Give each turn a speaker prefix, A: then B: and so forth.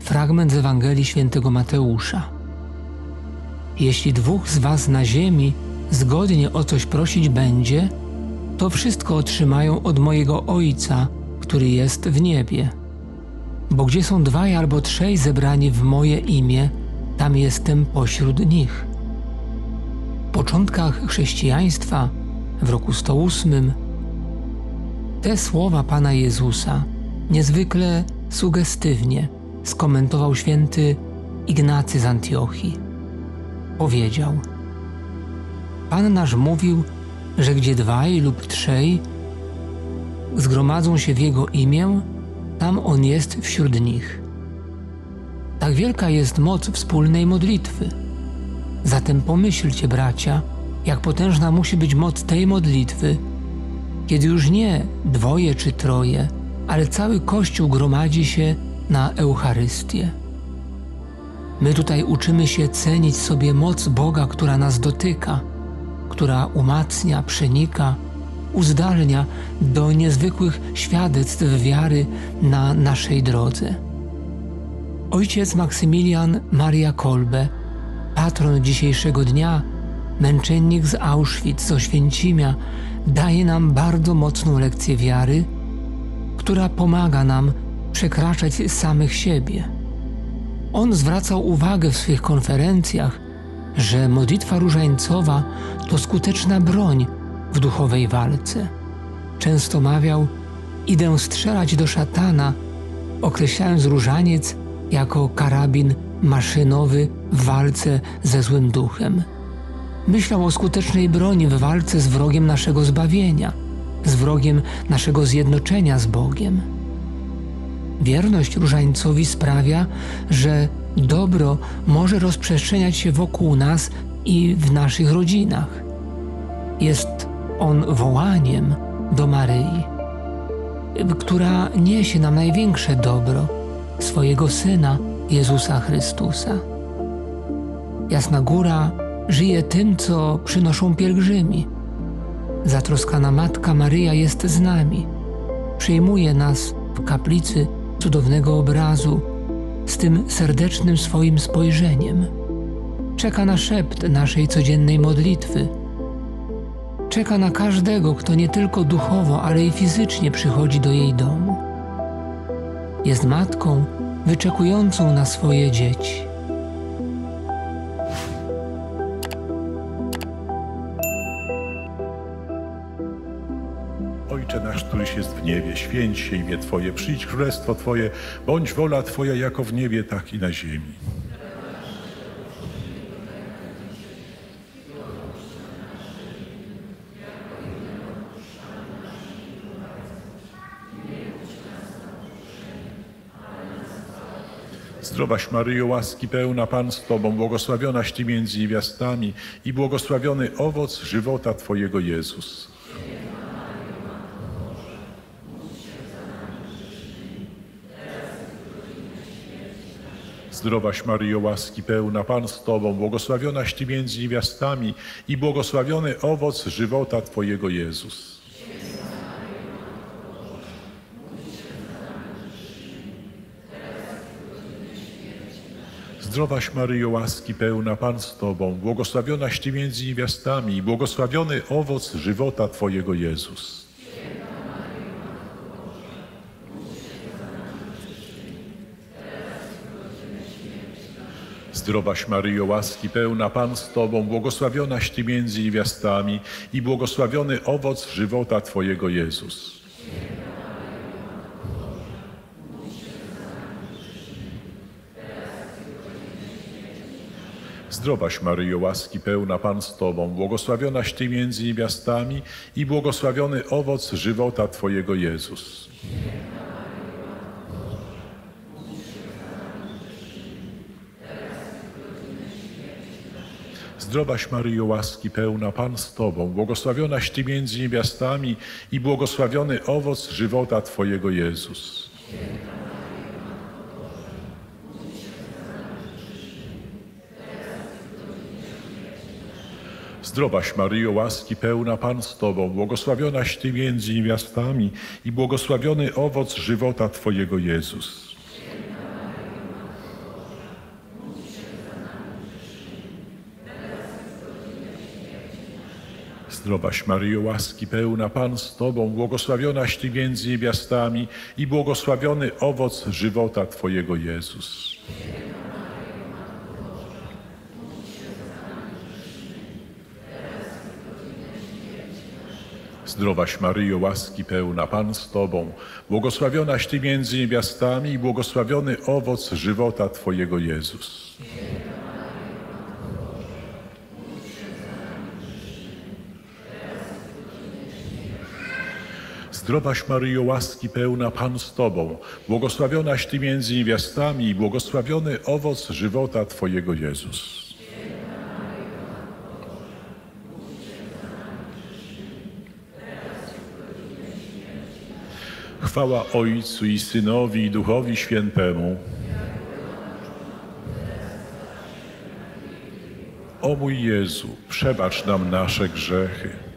A: fragment z Ewangelii Świętego Mateusza. Jeśli dwóch z was na ziemi zgodnie o coś prosić będzie, to wszystko otrzymają od mojego Ojca, który jest w niebie. Bo gdzie są dwaj albo trzej zebrani w moje imię, tam jestem pośród nich. W początkach chrześcijaństwa, w roku 108, te słowa Pana Jezusa niezwykle sugestywnie skomentował święty Ignacy z Antiochii. Powiedział: Pan nasz mówił, że gdzie dwaj lub trzej zgromadzą się w Jego imię, tam On jest wśród nich. Tak wielka jest moc wspólnej modlitwy. Zatem pomyślcie, bracia, jak potężna musi być moc tej modlitwy, kiedy już nie dwoje czy troje, ale cały Kościół gromadzi się na Eucharystię. My tutaj uczymy się cenić sobie moc Boga, która nas dotyka, która umacnia, przenika, uzdalnia do niezwykłych świadectw wiary na naszej drodze. Ojciec Maksymilian Maria Kolbe, patron dzisiejszego dnia, męczennik z Auschwitz, z Oświęcimia, daje nam bardzo mocną lekcję wiary, która pomaga nam przekraczać samych siebie. On zwracał uwagę w swych konferencjach, że modlitwa różańcowa to skuteczna broń w duchowej walce. Często mawiał: idę strzelać do szatana, określając różaniec jako karabin maszynowy w walce ze złym duchem. Myślał o skutecznej broni w walce z wrogiem naszego zbawienia, z wrogiem naszego zjednoczenia z Bogiem. Wierność różańcowi sprawia, że dobro może rozprzestrzeniać się wokół nas i w naszych rodzinach. Jest on wołaniem do Maryi, która niesie nam największe dobro, swojego Syna Jezusa Chrystusa. Jasna Góra żyje tym, co przynoszą pielgrzymi. Zatroskana Matka Maryja jest z nami. Przyjmuje nas w kaplicy cudownego obrazu z tym serdecznym swoim spojrzeniem. Czeka na szept naszej codziennej modlitwy. Czeka na każdego, kto nie tylko duchowo, ale i fizycznie przychodzi do jej domu. Jest matką wyczekującą na swoje dzieci.
B: Ojcze nasz, któryś jest w niebie, święć się imię Twoje, przyjdź królestwo Twoje, bądź wola Twoja jako w niebie, tak i na ziemi. Zdrowaś Maryjo, łaski pełna, Pan z Tobą, błogosławionaś Ty między niewiastami i błogosławiony owoc żywota Twojego Jezus. Zdrowaś Maryjo, łaski pełna, Pan z Tobą, błogosławionaś Ty między niewiastami i błogosławiony owoc żywota Twojego Jezus. Zdrowaś Maryjo, łaski pełna, Pan z Tobą, błogosławionaś Ty między niewiastami i błogosławiony owoc żywota Twojego Jezus. Zdrowaś Maryjo, łaski pełna, Pan z Tobą, błogosławionaś Ty między niewiastami i błogosławiony owoc żywota Twojego Jezus. Zdrowaś Maryjo, łaski pełna, Pan z Tobą, błogosławionaś Ty między niewiastami i błogosławiony owoc żywota Twojego Jezus. Zdrowaś Maryjo, łaski pełna, Pan z Tobą, błogosławionaś Ty między niewiastami i błogosławiony owoc żywota Twojego Jezus. Zdrowaś Maryjo, łaski pełna, Pan z Tobą, błogosławionaś Ty między niewiastami i błogosławiony owoc żywota Twojego Jezus. Zdrowaś Maryjo, łaski pełna, Pan z Tobą, błogosławionaś Ty między niewiastami i błogosławiony owoc żywota Twojego, Jezus. Zdrowaś Maryjo, łaski pełna, Pan z Tobą, błogosławionaś Ty między niewiastami i błogosławiony owoc żywota Twojego, Jezus. Zdrowaś Maryjo, łaski pełna, Pan z Tobą, błogosławionaś Ty między niewiastami i błogosławiony owoc żywota Twojego, Jezus. Chwała Ojcu i Synowi i Duchowi Świętemu. O mój Jezu, przebacz nam nasze grzechy,